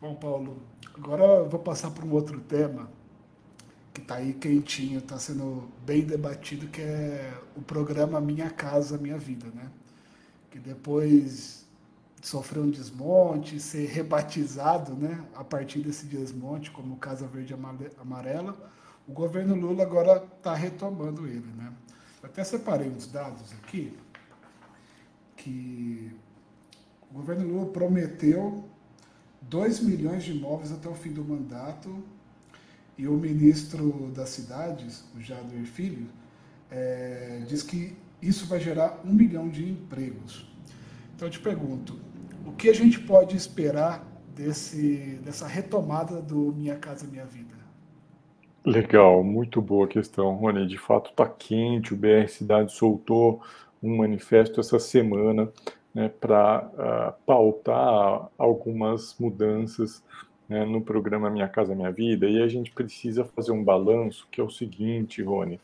Bom, Paulo, agora eu vou passar para um outro tema que está aí quentinho, está sendo bem debatido, que é o programa Minha Casa Minha Vida, né? Que depois de sofrer um desmonte, ser rebatizado, né, a partir desse desmonte como Casa Verde Amarela, o governo Lula agora está retomando ele, né? Eu até separei uns dados aqui que o governo Lula prometeu 2 milhões de imóveis até o fim do mandato e o ministro das cidades, o Jader Filho, diz que isso vai gerar 1 milhão de empregos. Então eu te pergunto, o que a gente pode esperar dessa retomada do Minha Casa Minha Vida? Legal, muito boa questão, Rony. De fato, está quente. O BR Cidade soltou um manifesto essa semana, né, para pautar algumas mudanças, né, no programa Minha Casa Minha Vida. E a gente precisa fazer um balanço, que é o seguinte, Rony.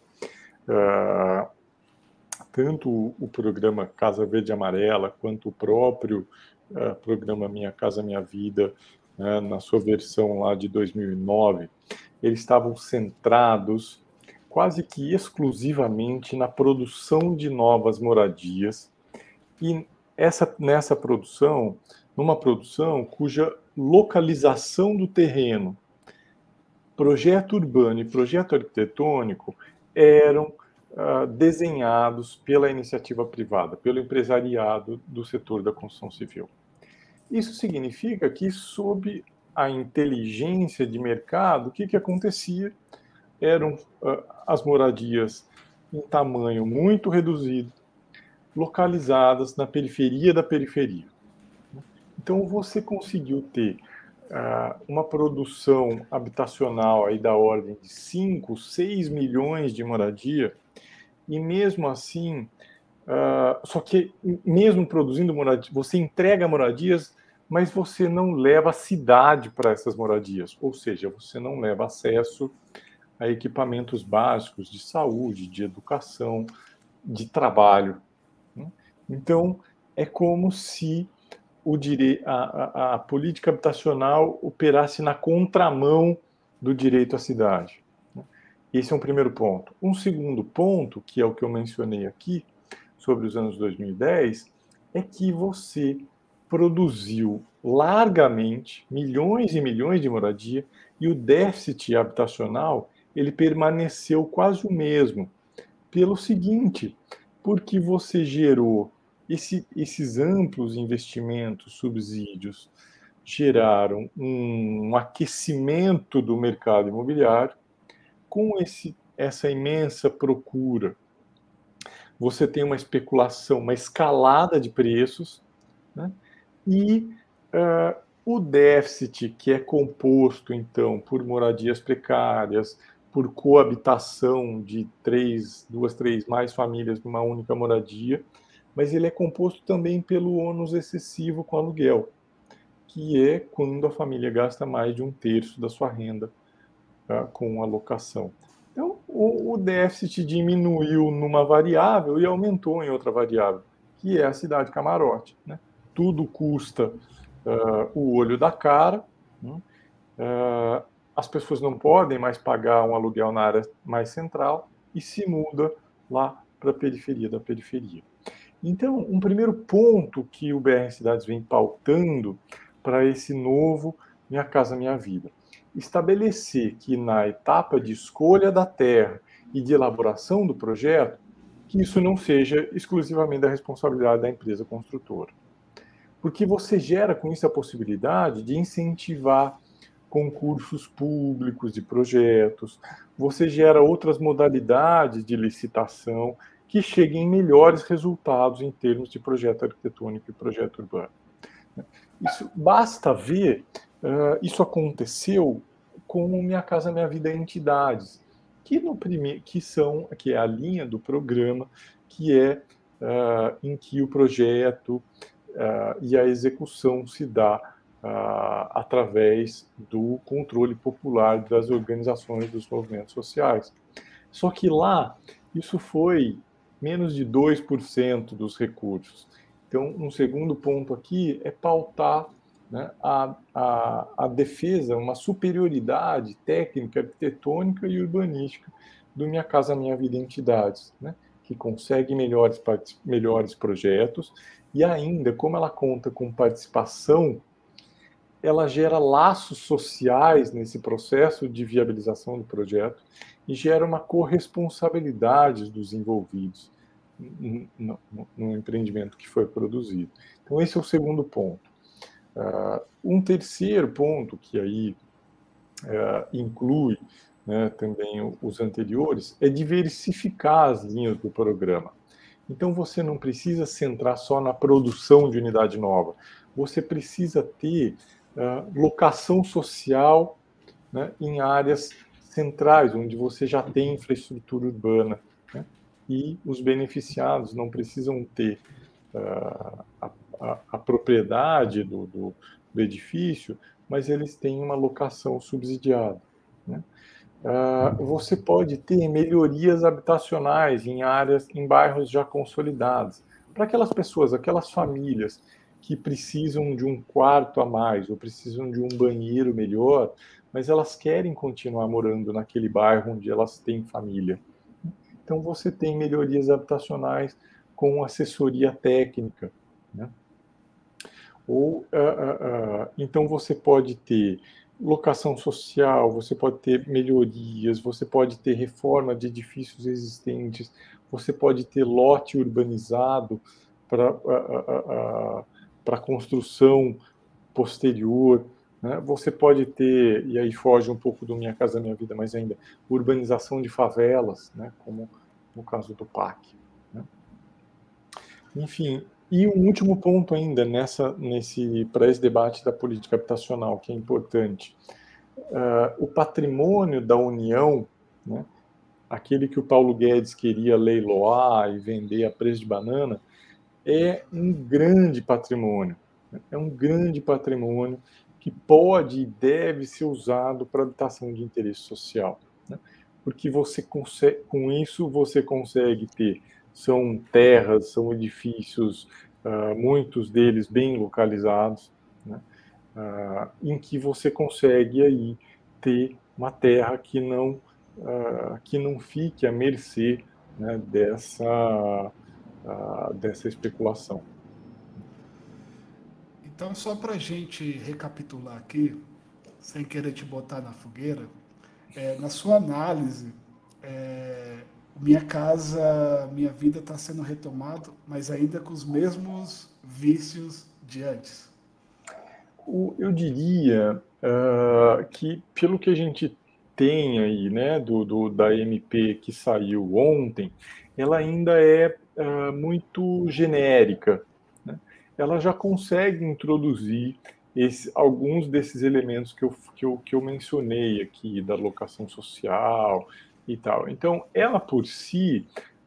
Ah, Tanto o programa Casa Verde Amarela quanto o próprio programa Minha Casa Minha Vida, né, na sua versão lá de 2009, eles estavam centrados quase que exclusivamente na produção de novas moradias e nessa produção, numa produção cuja localização do terreno, projeto urbano e projeto arquitetônico eram desenhados pela iniciativa privada, pelo empresariado do setor da construção civil. Isso significa que, sob a inteligência de mercado, o que acontecia? Eram as moradias em tamanho muito reduzido, localizadas na periferia da periferia. Então, você conseguiu ter uma produção habitacional aí da ordem de 5, 6 milhões de moradia, e mesmo assim, só que mesmo produzindo moradias, você entrega moradias, mas você não leva a cidade para essas moradias, ou seja, você não leva acesso a equipamentos básicos de saúde, de educação, de trabalho, né? Então, é como se a política habitacional operasse na contramão do direito à cidade, né? Esse é um primeiro ponto. Um segundo ponto, que é o que eu mencionei aqui, sobre os anos 2010, é que você produziu largamente milhões e milhões de moradia e o déficit habitacional ele permaneceu quase o mesmo. Pelo seguinte, porque você gerou esses amplos investimentos, subsídios, geraram um aquecimento do mercado imobiliário, com essa imensa procura. Você tem uma especulação, uma escalada de preços, né? E o déficit, que é composto, então, por moradias precárias, por coabitação de duas, três mais famílias numa única moradia, mas ele é composto também pelo ônus excessivo com aluguel, que é quando a família gasta mais de um terço da sua renda com a locação. Então, o déficit diminuiu numa variável e aumentou em outra variável, que é a cidade camarote, né? Tudo custa o olho da cara, né? As pessoas não podem mais pagar um aluguel na área mais central e se muda lá para a periferia da periferia. Então, um primeiro ponto que o BR Cidades vem pautando para esse novo Minha Casa Minha Vida, estabelecer que na etapa de escolha da terra e de elaboração do projeto, que isso não seja exclusivamente da responsabilidade da empresa construtora. Porque você gera com isso a possibilidade de incentivar concursos públicos de projetos, você gera outras modalidades de licitação que cheguem em melhores resultados em termos de projeto arquitetônico e projeto urbano. Isso basta ver, isso aconteceu com o Minha Casa Minha Vida Entidades, que é a linha do programa, que é em que o projeto e a execução se dá através do controle popular das organizações dos movimentos sociais. Só que lá, isso foi menos de 2% dos recursos. Então, um segundo ponto aqui é pautar né, a defesa, uma superioridade técnica, arquitetônica e urbanística do Minha Casa Minha Vida Entidades, né, que consegue melhores projetos e ainda, como ela conta com participação, ela gera laços sociais nesse processo de viabilização do projeto e gera uma corresponsabilidade dos envolvidos no empreendimento que foi produzido. Então, esse é o segundo ponto. Um terceiro ponto, que aí inclui, né, também os anteriores, é diversificar as linhas do programa. Então, você não precisa centrar só na produção de unidade nova, você precisa ter locação social, né, em áreas centrais, onde você já tem infraestrutura urbana, né, e os beneficiados não precisam ter a propriedade do edifício, mas eles têm uma locação subsidiada, né? Você pode ter melhorias habitacionais em áreas, em bairros já consolidados, para aquelas pessoas, aquelas famílias que precisam de um quarto a mais ou precisam de um banheiro melhor, mas elas querem continuar morando naquele bairro onde elas têm família. Então você tem melhorias habitacionais com assessoria técnica, né? Ou então você pode ter locação social, você pode ter melhorias, você pode ter reforma de edifícios existentes, você pode ter lote urbanizado para construção posterior, né? Você pode ter, e aí foge um pouco do Minha Casa Minha Vida, mas ainda, urbanização de favelas, né? Como no caso do PAC, né? Enfim, e um último ponto ainda para esse debate da política habitacional, que é importante. O patrimônio da União, né, aquele que o Paulo Guedes queria leiloar e vender a preço de banana, é um grande patrimônio. Né? É um grande patrimônio que pode e deve ser usado para habitação de interesse social. Né? Porque você consegue, com isso você consegue ter, são terras, são edifícios, muitos deles bem localizados, né? Em que você consegue aí ter uma terra que não fique à mercê, né, dessa especulação. Então, só para a gente recapitular aqui, sem querer te botar na fogueira, na sua análise, Minha Casa Minha Vida está sendo retomado, mas ainda com os mesmos vícios de antes. Eu diria que, pelo que a gente tem aí, né, da MP que saiu ontem, ela ainda é muito genérica, né? Ela já consegue introduzir alguns desses elementos que eu mencionei aqui, da locação social e tal. Então, ela por si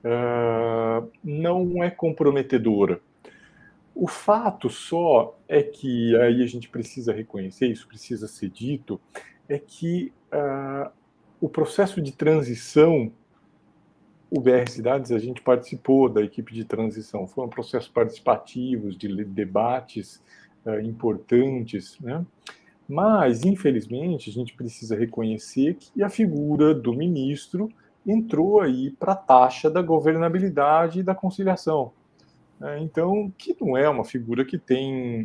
não é comprometedora. O fato só é que, aí a gente precisa reconhecer, isso precisa ser dito, é que o processo de transição, o BR Cidades, a gente participou da equipe de transição, foi um processo participativo, de debates importantes, né? Mas, infelizmente, a gente precisa reconhecer que a figura do ministro entrou aí para a taxa da governabilidade e da conciliação. Então, que não é uma figura que tem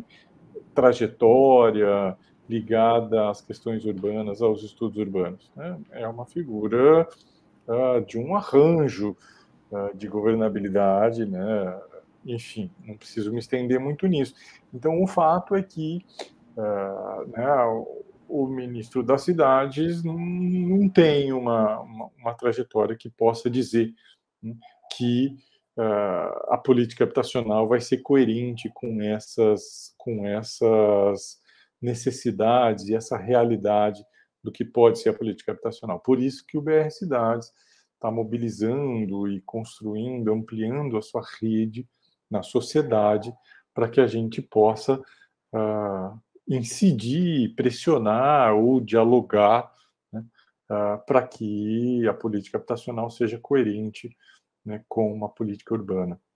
trajetória ligada às questões urbanas, aos estudos urbanos, né? É uma figura de um arranjo de governabilidade, né? Enfim, não preciso me estender muito nisso. Então, o fato é que né, o ministro das cidades não tem uma trajetória que possa dizer, né, que a política habitacional vai ser coerente com essas necessidades e essa realidade do que pode ser a política habitacional. Por isso que o BR Cidades está mobilizando e construindo, ampliando a sua rede na sociedade para que a gente possa incidir, pressionar ou dialogar, né, para que a política habitacional seja coerente, né, com uma política urbana.